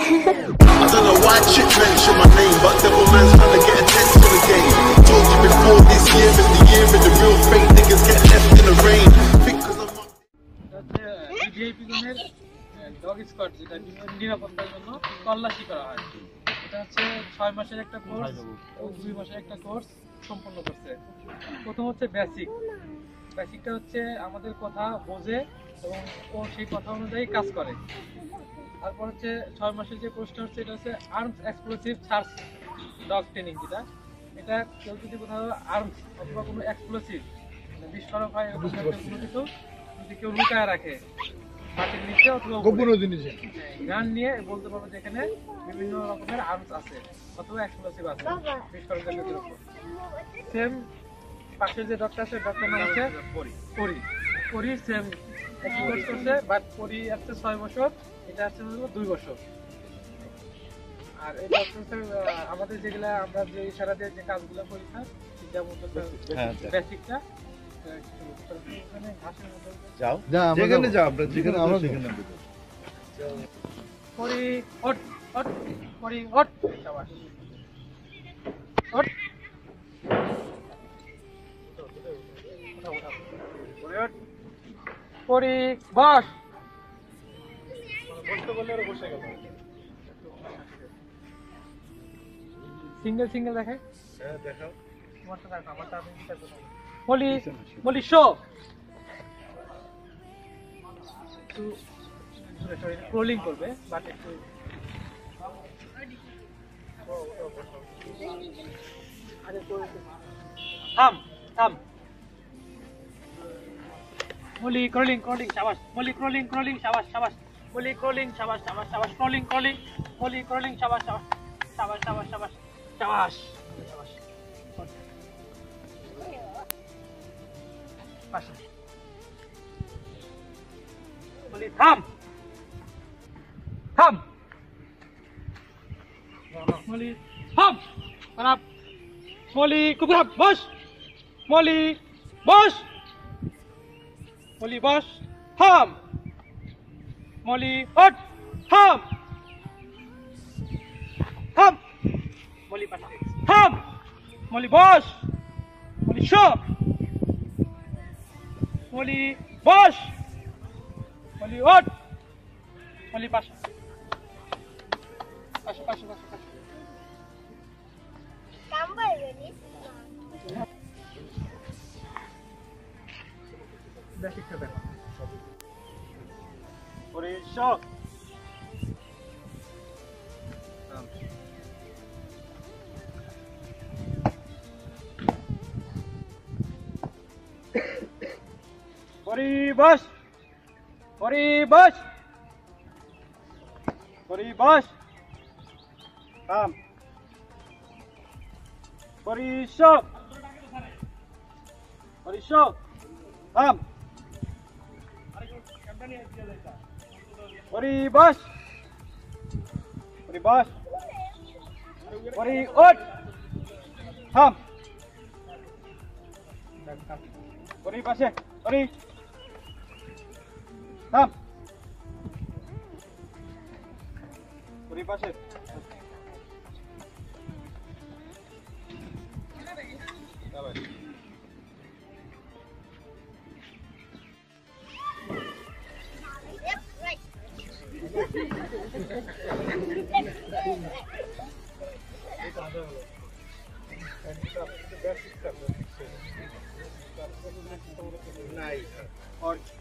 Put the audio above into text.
I don't know why chick mention my name, but devil man's trying to get attention again. Told you before, this year is the year of the real fake niggas get left in the rain. Think 'cause I'm dog squad যেটা নিরাপত্তার জন্য তল্লাশি করা হয়। এটা হচ্ছে 6 মাসের একটা কোর্স ও 2 মাসের একটা কোর্স সম্পন্ন করছে। প্রথম হচ্ছে বেসিকটা হচ্ছে আমাদের কথা বোঝে এবং ও সেই কথা অনুযায়ী কাজ করে। তারপর হচ্ছে 6 মাসের যে কোর্সটা হচ্ছে এটা হচ্ছে arms explosive search dog training, যেটা এটা কেউ যদি কোথাও আর্মস অথবা কোনো এক্সপ্লোসিভ বিস্ফোরক হয় এরকম কোনো কিছু যদি কেউ লুকায় রাখে মাটির নিচে অথবা গোপন জিনিসে গান নিয়ে বলতে পারবো যেখানে বিভিন্ন রকমের আর্মস আছে অথবা এক্সপ্লোসিভ আছে বিস্ফোরক জাতীয় উপর। সেম পাশের যে ডক্টর আছে ডক্টর নাম হচ্ছে পরি সেম একই কোর্স করছে, বাট পরি আসছে 6 বছর, এটা আসছে 2 বছর। আর এই ডক্টর আমাদের যেগুলা আমরা যে ইশারা দিয়ে যে কাজগুলো করি না যেমন বেসিকটা যাও যেখানে যাও আমরা যেখানে আমরা সেখানে পরি হট হট পরি হট শাবাশ হট পরি বস বলতে বললে আর বসে গেল। সিঙ্গেল দেখে হ্যাঁ দেখাও তোমারটা দেখো আমারটা আমি দেখব। বলি শো একটু স্ক্রলিং করবে বাট একটু থাম মলি ক্রলিং শাবাশ মলি ক্রলিং শাবাশ মলি ক্রলিং শাবাশ ক্রলিং মলি ক্রলিং শাবাশ পাশে মলি থাম মলি থাম খারাপ মলি খুব খারাপ বস মলি বস থাম মলি হট থাম মলি পাশা থাম মলি বস মলি শো মলি বস মলি হট মলি পাশা বেসিকটা দেখো পরে শো পরি বস থাম পরি শো থাম পরি বস পরি ওঠ থাম পরি পাশে পরি থাম পরি পাশে nice.